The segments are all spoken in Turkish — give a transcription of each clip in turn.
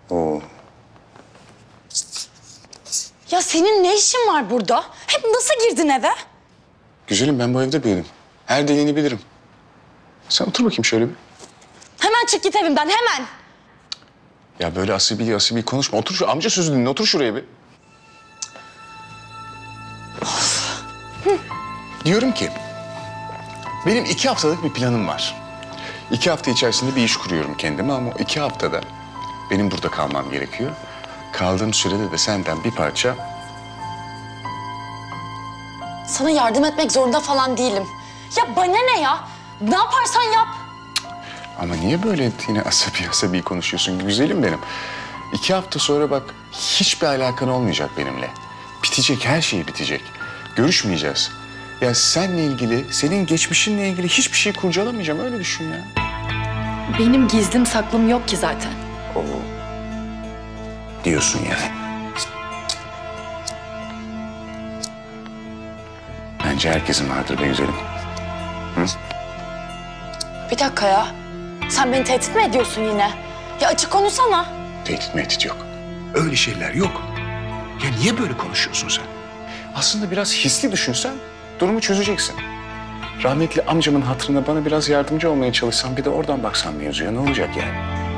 Oo. Ya senin ne işin var burada? Hep nasıl girdin eve? Güzelim, ben bu evde büyüdüm. Her deliğini bilirim. Sen otur bakayım şöyle bir. Hemen çık git evimden, hemen. Ya böyle asibi konuşma. Otur şu amca sözü dinle. Otur şuraya bir. Diyorum ki, benim 2 haftalık bir planım var. 2 hafta içerisinde bir iş kuruyorum kendime ama o 2 haftada benim burada kalmam gerekiyor. Kaldığım sürede de senden bir parça... Sana yardım etmek zorunda falan değilim. Ya bana ne ya? Ne yaparsan yap. Ama niye böyle yine asabi konuşuyorsun güzelim benim? 2 hafta sonra bak hiçbir alakan olmayacak benimle. Bitecek, her şey bitecek. Görüşmeyeceğiz. Ya seninle ilgili, senin geçmişinle ilgili hiçbir şey kurcalamayacağım. Öyle düşün ya. Benim gizlim saklım yok ki zaten. Oo. Diyorsun yani. Bence herkesin vardır be güzelim. Hı? Bir dakika ya. Sen beni tehdit mi ediyorsun yine? Ya açık konuşsana. Tehdit yok. Öyle şeyler yok. Ya niye böyle konuşuyorsun sen? Aslında biraz hisli düşünsen durumu çözeceksin. Rahmetli amcamın hatırına bana biraz yardımcı olmaya çalışsan bir de oradan baksan mevzuya ne olacak yani?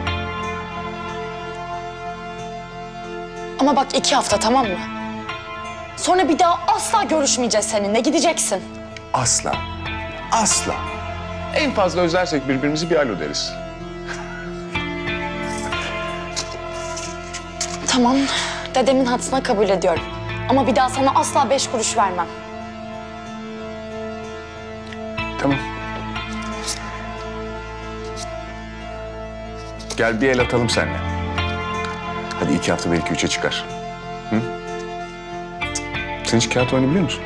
Ama bak 2 hafta, tamam mı? Sonra bir daha asla görüşmeyeceğiz seninle. Gideceksin. Asla. Asla. En fazla özlersek birbirimizi bir alo deriz. Tamam. Dedemin hatırına kabul ediyorum. Ama bir daha sana asla 5 kuruş vermem. Tamam. Gel bir el atalım seninle. Hadi 2 hafta belki 3'e çıkar. Hı? Sen hiç kağıt oyunu biliyor musun?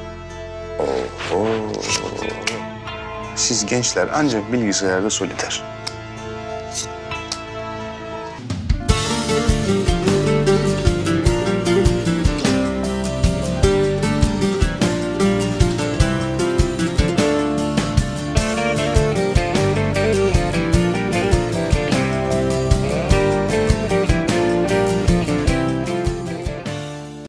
Oo. Siz gençler ancak bilgisayarda soliter.